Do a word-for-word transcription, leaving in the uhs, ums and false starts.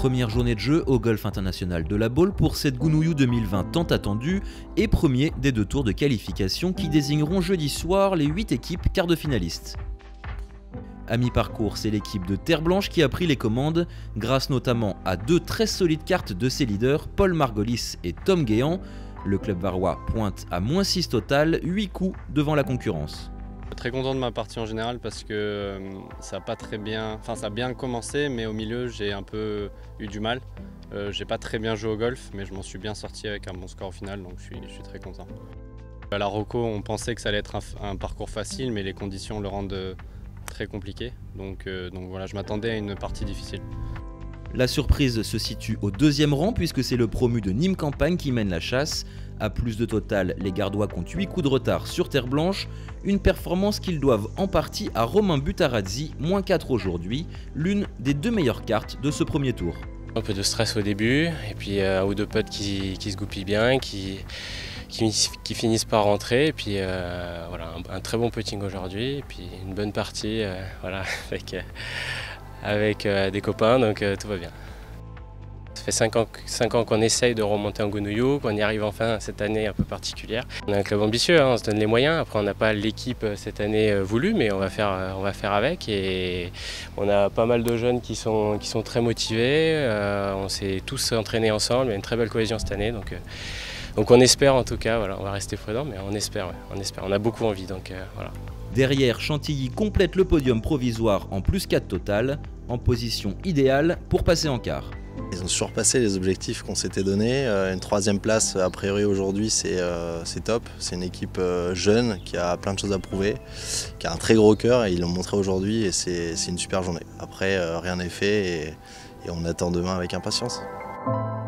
Première journée de jeu au Golf International de la Baule pour cette Gounouillou deux mille vingt tant attendue et premier des deux tours de qualification qui désigneront jeudi soir les huit équipes quarts de finalistes. À mi-parcours, c'est l'équipe de Terre Blanche qui a pris les commandes, grâce notamment à deux très solides cartes de ses leaders, Paul Margolis et Tom Guéant. Le club varois pointe à moins six total, huit coups devant la concurrence. Très content de ma partie en général parce que ça a pas très bien, enfin ça a bien commencé, mais au milieu j'ai un peu eu du mal. Euh, j'ai pas très bien joué au golf, mais je m'en suis bien sorti avec un bon score au final, donc je suis, je suis très content. À la Rocco, on pensait que ça allait être un, un parcours facile, mais les conditions le rendent très compliqué. Donc, euh, donc voilà, je m'attendais à une partie difficile. La surprise se situe au deuxième rang puisque c'est le promu de Nîmes Campagne qui mène la chasse. À plus de total, les Gardois comptent huit coups de retard sur Terre Blanche, une performance qu'ils doivent en partie à Romain Butarazzi, moins quatre aujourd'hui, l'une des deux meilleures cartes de ce premier tour. Un peu de stress au début, et puis euh, un ou deux putts qui, qui se goupillent bien, qui, qui, qui finissent par rentrer, et puis euh, voilà, un, un très bon putting aujourd'hui, et puis une bonne partie euh, voilà, avec, euh, avec euh, des copains, donc euh, tout va bien. Ça fait cinq ans, cinq ans qu'on essaye de remonter en Gounouillou, qu'on y arrive enfin cette année un peu particulière. On a un club ambitieux, hein, on se donne les moyens. Après on n'a pas l'équipe cette année voulue, mais on va faire, on va faire avec. Et on a pas mal de jeunes qui sont, qui sont très motivés. Euh, on s'est tous entraînés ensemble, il y a une très belle cohésion cette année. Donc, euh, donc on espère en tout cas, voilà, on va rester prudent, mais on espère, ouais, on espère. On a beaucoup envie, donc euh, voilà. Derrière, Chantilly complète le podium provisoire en plus quatre total, en position idéale pour passer en quart. Ils ont surpassé les objectifs qu'on s'était donnés. Une troisième place, a priori aujourd'hui, c'est euh, top. C'est une équipe euh, jeune qui a plein de choses à prouver, qui a un très gros cœur et ils l'ont montré aujourd'hui et c'est une super journée. Après, euh, rien n'est fait et, et on attend demain avec impatience.